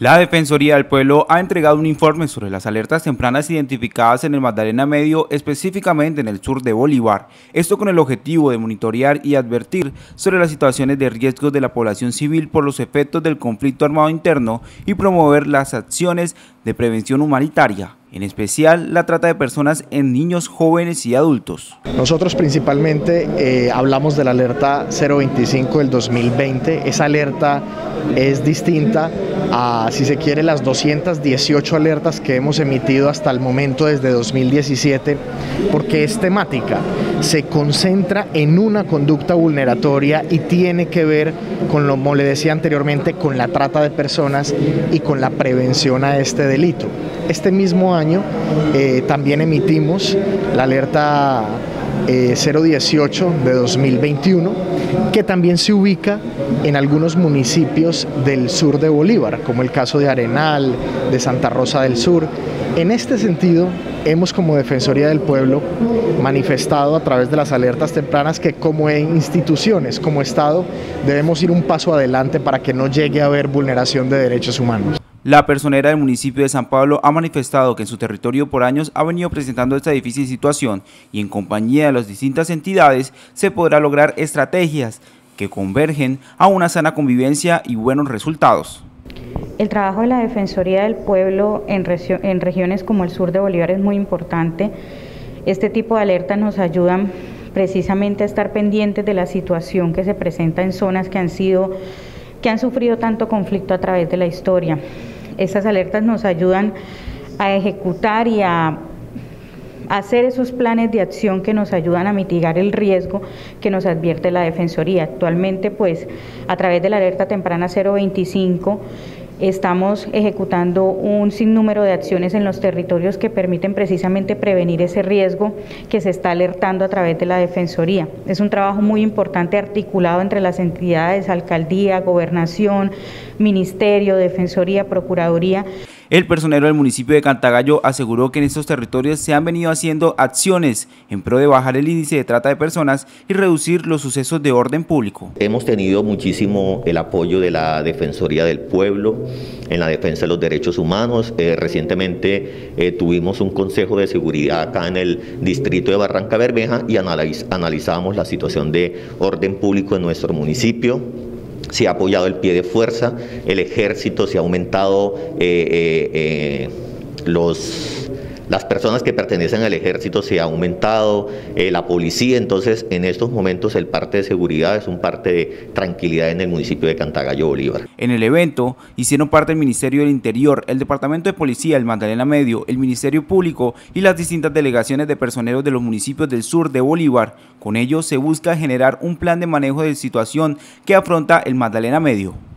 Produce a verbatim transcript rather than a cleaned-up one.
La Defensoría del Pueblo ha entregado un informe sobre las alertas tempranas identificadas en el Magdalena Medio, específicamente en el sur de Bolívar. Esto con el objetivo de monitorear y advertir sobre las situaciones de riesgo de la población civil por los efectos del conflicto armado interno y promover las acciones de prevención humanitaria, en especial la trata de personas en niños, jóvenes y adultos. Nosotros principalmente eh, hablamos de la alerta cero veinticinco del dos mil veinte. Esa alerta es distinta a, si se quiere, las doscientas dieciocho alertas que hemos emitido hasta el momento desde dos mil diecisiete, porque es temática, se concentra en una conducta vulneratoria y tiene que ver con, lo, como le decía anteriormente, con la trata de personas y con la prevención a este delito. Este mismo año eh, también emitimos la alerta eh, cero dieciocho de dos mil veintiuno, que también se ubica en algunos municipios del sur de Bolívar, como el caso de Arenal, de Santa Rosa del Sur. En este sentido, hemos como Defensoría del Pueblo manifestado a través de las alertas tempranas que como instituciones, como Estado, debemos ir un paso adelante para que no llegue a haber vulneración de derechos humanos. La personera del municipio de San Pablo ha manifestado que en su territorio por años ha venido presentando esta difícil situación y en compañía de las distintas entidades se podrá lograr estrategias que convergen a una sana convivencia y buenos resultados. El trabajo de la Defensoría del Pueblo en, regio en regiones como el sur de Bolívar es muy importante. Este tipo de alertas nos ayudan precisamente a estar pendientes de la situación que se presenta en zonas que han sido, que han sufrido tanto conflicto a través de la historia. Estas alertas nos ayudan a ejecutar y a hacer esos planes de acción que nos ayudan a mitigar el riesgo que nos advierte la Defensoría. Actualmente, pues, a través de la alerta temprana cero veinticinco, estamos ejecutando un sinnúmero de acciones en los territorios que permiten precisamente prevenir ese riesgo que se está alertando a través de la Defensoría. Es un trabajo muy importante articulado entre las entidades, alcaldía, gobernación, ministerio, Defensoría, Procuraduría. El personero del municipio de Cantagallo aseguró que en estos territorios se han venido haciendo acciones en pro de bajar el índice de trata de personas y reducir los sucesos de orden público. Hemos tenido muchísimo el apoyo de la Defensoría del Pueblo en la defensa de los derechos humanos. Eh, recientemente eh, tuvimos un consejo de seguridad acá en el distrito de Barranca Bermeja y analiz analizamos la situación de orden público en nuestro municipio. Se ha apoyado el pie de fuerza, el ejército, se ha aumentado eh, eh, eh, los... Las personas que pertenecen al ejército se ha aumentado, eh, la policía. Entonces en estos momentos el parte de seguridad es un parte de tranquilidad en el municipio de Cantagallo, Bolívar. En el evento hicieron parte el Ministerio del Interior, el Departamento de Policía, el Magdalena Medio, el Ministerio Público y las distintas delegaciones de personeros de los municipios del sur de Bolívar. Con ello se busca generar un plan de manejo de situación que afronta el Magdalena Medio.